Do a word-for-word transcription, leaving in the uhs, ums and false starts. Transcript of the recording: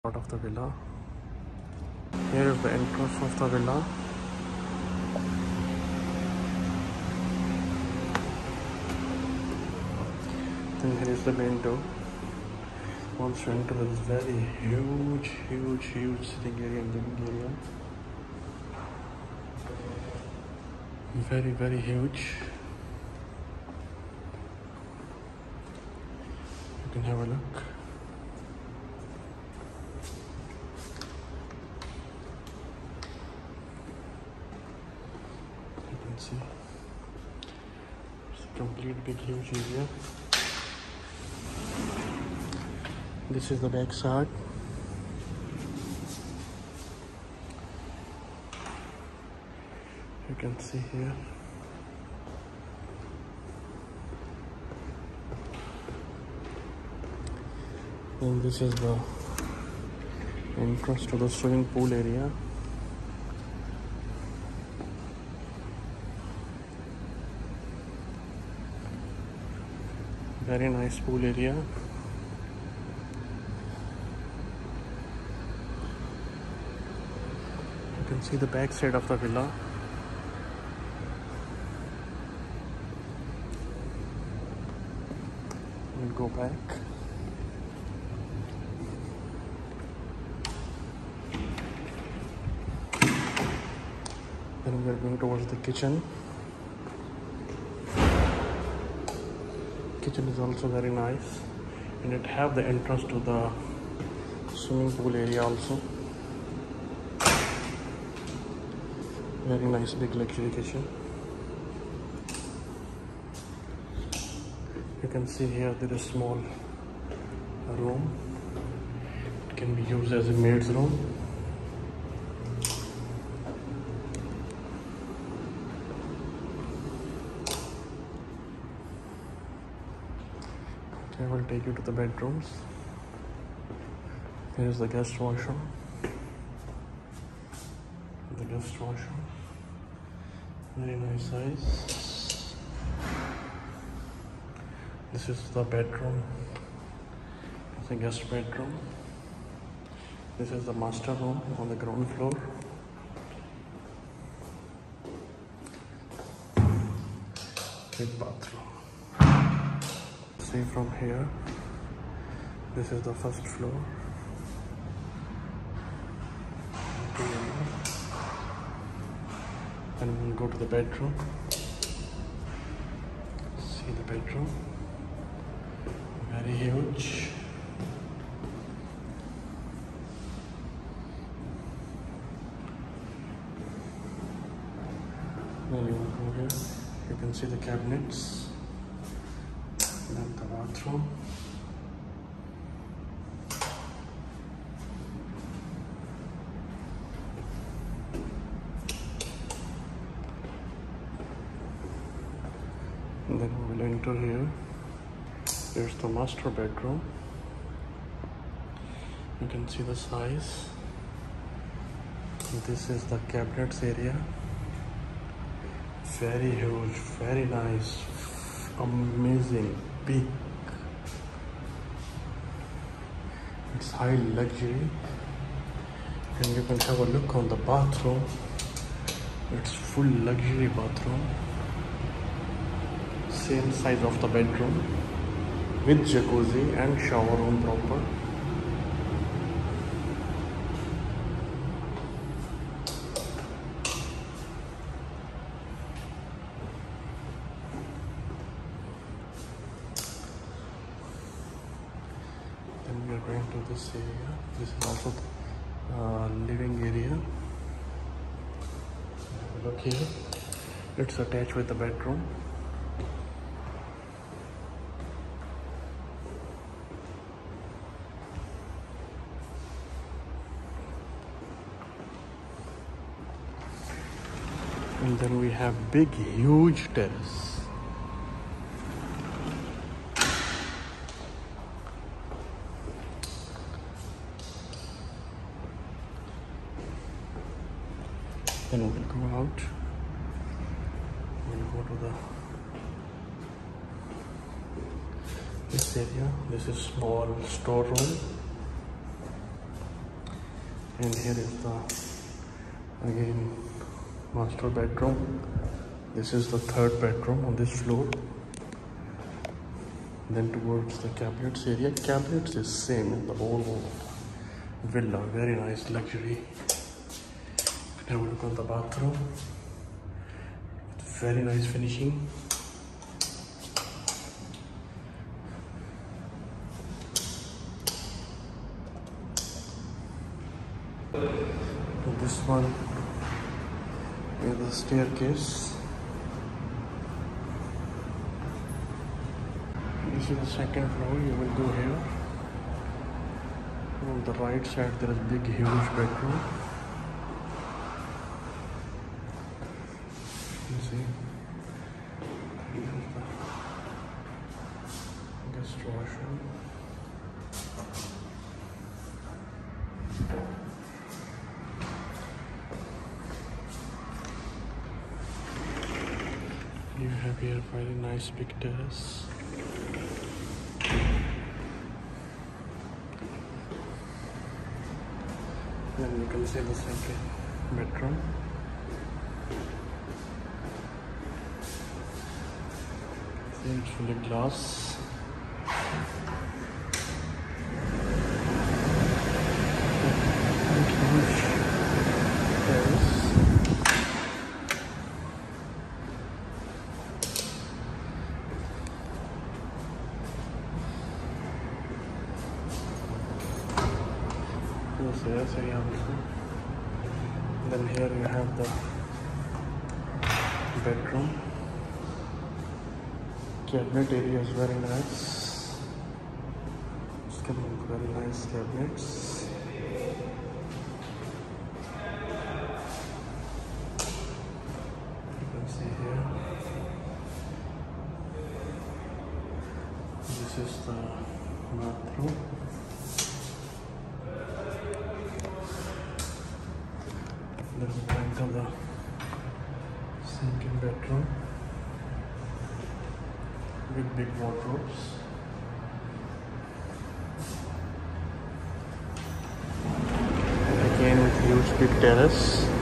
Part of the villa. Here is the entrance of the villa. Then here is the main door. Once you enter, there is very huge, huge, huge sitting area and living area. Very, very huge. You can have a look. See, it's a complete big huge area. This is the back side. You can see here. And this is the entrance to the swimming pool area. Very nice pool area. You can see the back side of the villa. We'll go back. Then we're going towards the kitchen. Kitchen is also very nice, and it have the entrance to the swimming pool area also. Very nice big luxury kitchen. You can see here there is small room. It can be used as a maid's room. I will take you to the bedrooms. Here is the guest washroom. The guest washroom. Very nice size. This is the bedroom. It's a guest bedroom. This is the master room on the ground floor. Big bathroom. See from here, this is the first floor. And we'll go to the bedroom. See the bedroom. Very huge. Then you will go here. You can see the cabinets. Then the bathroom. And then we will enter here. Here's the master bedroom. You can see the size. This is the cabinets area. Very huge, very nice, amazing. Big. It's high luxury, and you can have a look on the bathroom. It's full luxury bathroom, same size of the bedroom, with jacuzzi and shower room proper. We are going to this area. This is also the uh, living area. Look here. It's attached with the bedroom. And then we have big, huge terrace. Then we will go out. We'll go to the this area. This is small storeroom. And here is the again master bedroom. This is the third bedroom on this floor. Then towards the cabinets area, cabinets is same in the whole villa. Very nice luxury. Have a look on the bathroom. Very nice finishing. This one is the staircase. This is the second floor. You will go here. On the right side there is a big huge bedroom. You see, this is the guest washroom. You have here a very nice big terrace. Then you can see the second bedroom. See, it's fully glass. Huge terrace. Yes, area also. Then here you have the bedroom. Cabinet area is very nice. It's coming very nice cabinets. You can see here. This is the bathroom. Then we enter the second bedroom with big wardrobes. Again with huge big terrace.